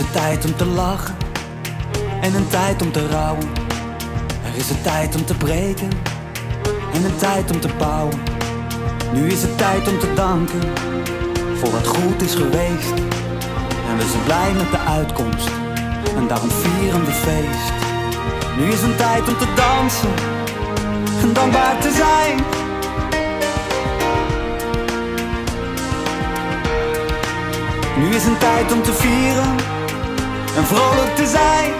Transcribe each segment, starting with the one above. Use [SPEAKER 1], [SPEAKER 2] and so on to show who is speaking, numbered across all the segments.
[SPEAKER 1] een tijd om te lachen en een tijd om te rouwen. Er is een tijd om te breken en een tijd om te bouwen. Nu is het tijd om te danken voor wat goed is geweest. En we zijn blij met de uitkomst en daarom vieren we feest. Nu is een tijd om te dansen en dankbaar te zijn. Nu is een tijd om te vieren en vrolijk te zijn.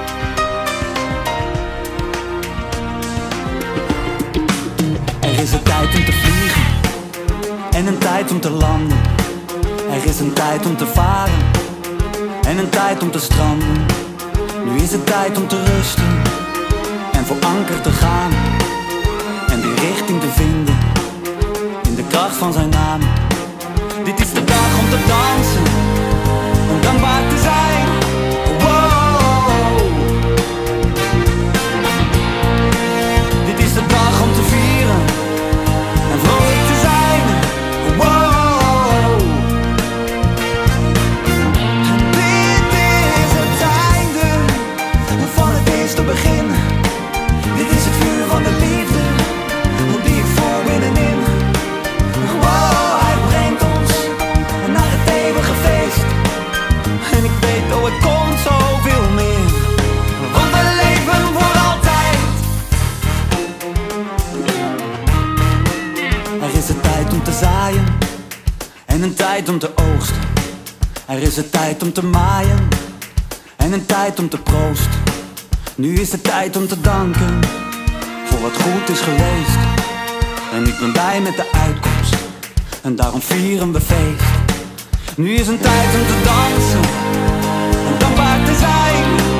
[SPEAKER 1] Er is een tijd om te vliegen en een tijd om te landen. Er is een tijd om te varen en een tijd om te stranden. Nu is het tijd om te rusten en voor anker te gaan. En die richting te vinden in de kracht van zijn naam. Dit is de dag om te dansen, om dankbaar te zijn. Wow. Dit is de dag om te vieren en vrolijk te zijn. Wow. Dit is het einde van het eerste begin. Dit is het vuur van de liefde die ik voel binnenin. Wow, hij brengt ons naar het eeuwige feest. En ik weet, oh, er komt zoveel meer, want we leven voor altijd. Er is een tijd om te zaaien en een tijd om te oogsten. Er is een tijd om te maaien en een tijd om te proosten. Nu is het tijd om te danken voor wat goed is geweest. En ik ben blij met de uitkomst en daarom vieren we feest. Nu is een tijd om te dansen en dankbaar te zijn.